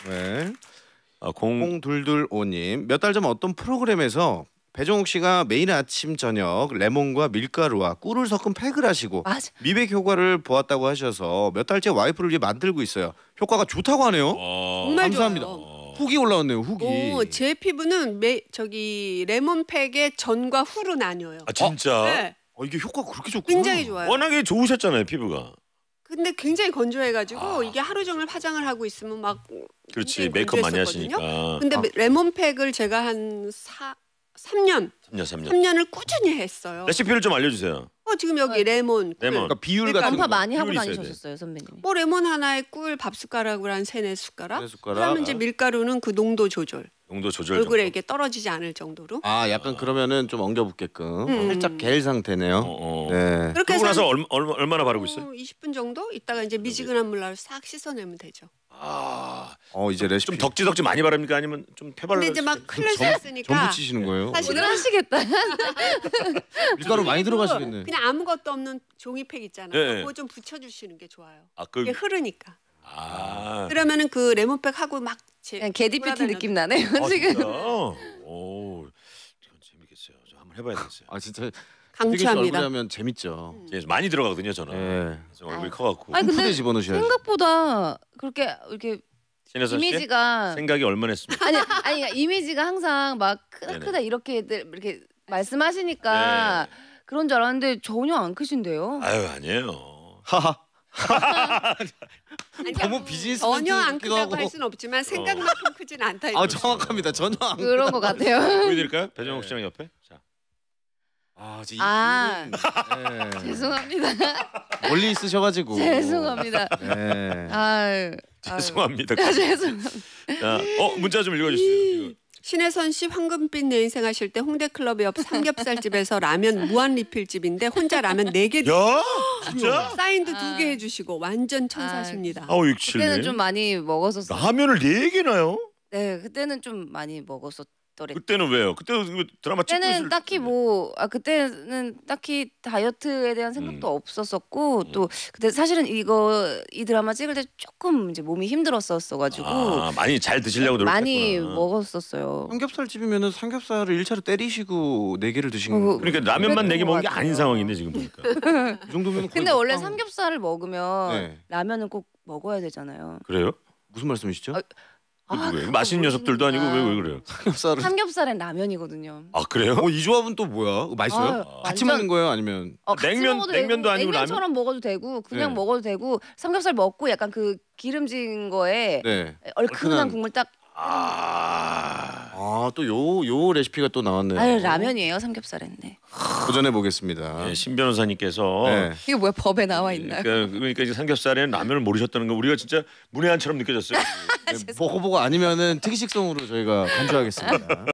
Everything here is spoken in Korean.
네. 공 0225님 몇 달 전 어떤 프로그램에서 배종욱 씨가 매일 아침 저녁 레몬과 밀가루와 꿀을 섞은 팩을 하시고 맞아. 미백 효과를 보았다고 하셔서 몇 달째 와이프를 위해 만들고 있어요. 효과가 좋다고 하네요. 정말 감사합니다. 좋아요. 후기 올라왔네요. 후기. 제 피부는 저기 레몬팩에 전과 후로 나뉘어요. 아 진짜? 네. 이게 효과가 그렇게 좋구나. 굉장히 좋아요. 워낙에 좋으셨잖아요 피부가. 근데 굉장히 건조해가지고 이게 하루 종일 화장을 하고 있으면 막 그렇지 굉장히 메이크업 많이 건조했었거든요. 하시니까. 근데 레몬팩을 제가 한 3년 3년을 꾸준히 했어요. 레시피를 좀 알려주세요. 지금 여기 레몬, 꿀. 레몬. 그러니까 비율 같은 그러니까 거. 엄마 많이 하고 하고 다니셨어요, 선배님. 뭐 레몬 하나에 꿀 밥 숟가락으로 한 3-4숟가락. 3-4숟가락. 그다음에 이제 밀가루는 그 농도 조절. 농도 조절. 얼굴에 정도. 이게 떨어지지 않을 정도로. 약간 그러면은 좀 엉겨붙게끔 살짝 갤 상태네요. 네. 그렇게 그러고 해서 나서 얼마나 바르고 있어요? 20분 정도 있다가 이제 미지근한 물로 싹 씻어내면 되죠. 이제 레시피 좀 덕지덕지 많이 바릅니까 아니면 좀 페발로? 근데 이제 막 클래스 전 했으니까 붙이시는 거예요? 사실은 하시겠다. 밀가루 많이 들어가시겠네. 그냥 아무것도 없는 종이팩 있잖아요. 네. 그거 좀 붙여주시는 게 좋아요. 그 이게 흐르니까. 아. 그러면은 그 레몬팩 하고 막 그냥 게디피티 느낌 나네요 지금. 지금. 오, 이건 재밌겠어요. 저 한번 해봐야 되겠어요. 진짜 강추합니다. 하면 재밌죠. 예, 많이 들어가거든요 저는. 네. 그래서 얼굴이 커갖고. 아니 근데 푸대 집어넣으셔야죠. 생각보다 그렇게 이렇게 신혜선 씨 이미지가 생각이 얼마나 했습니까? 아니 그러니까 이미지가 항상 막 네네. 크다 이렇게 말씀하시니까 그런 줄 알았는데 전혀 안 크신데요. 아유 아니에요. 하하. 아니, 너무 비즈니스 전혀 안 멘트기도 크다고 하고. 할 수는 없지만 생각만큼 크진 않다. 정확합니다. 전혀 안. 그런 것 같아요. 보여드릴까요? 배정욱 씨랑 옆에. 자. 죄송합니다. 멀리 있으셔가지고. 죄송합니다. 네. 아유. 죄송합니다. 죄송합니다. 자, 문자 좀 읽어주세요. 신혜선 씨 황금빛 내 인생 하실 때 홍대클럽 옆 삼겹살집에서 라면 무한 리필집인데 혼자 라면 4개 야, 진짜? 사인도 2개 해주시고 완전 천사십니다. 그때는 좀 많이 먹었었어요. 라면을 4개나요? 네, 그때는 좀 많이 먹었었더랬죠. 그때는 왜요? 그때 드라마 찍고 그때는 있을 딱히 그때는 딱히 다이어트에 대한 생각도 없었었고 또 그때 사실은 이 드라마 찍을 때 조금 이제 몸이 힘들었었어가지고 많이 잘 드시려고 노력했구나. 많이 먹었었어요. 삼겹살 집이면은 삼겹살을 1차로 때리시고 4개를 드시는 거. 그러니까 라면만 4개 먹은 게 아닌 상황인데 지금 보니까. 이 정도면. 근데 원래 삼겹살을 먹으면 네. 라면은 꼭 먹어야 되잖아요. 그래요? 무슨 말씀이시죠? 맛있는 녀석들도 아니고 왜 그래요? 삼겹살은 라면이거든요. 그래요? 이 조합은 또 뭐야? 맛있어요? 같이 먹는 거예요? 아니면 냉면도 아니고 냉면처럼 먹어도 되고 그냥 네. 먹어도 되고 삼겹살 먹고 약간 그 기름진 거에 네. 얼큰한 국물 딱. 또 요 레시피가 또 나왔네요. 아유 라면이에요 삼겹살은. 네. 도전해 보겠습니다. 네, 신 변호사님께서 네. 이게 뭐야 법에 나와 있나요? 그러니까 이제 삼겹살에는 라면을 모르셨다는 거 우리가 진짜 문외한처럼 느껴졌어요. 보고 아니면은 특이식성으로 저희가 간주하겠습니다.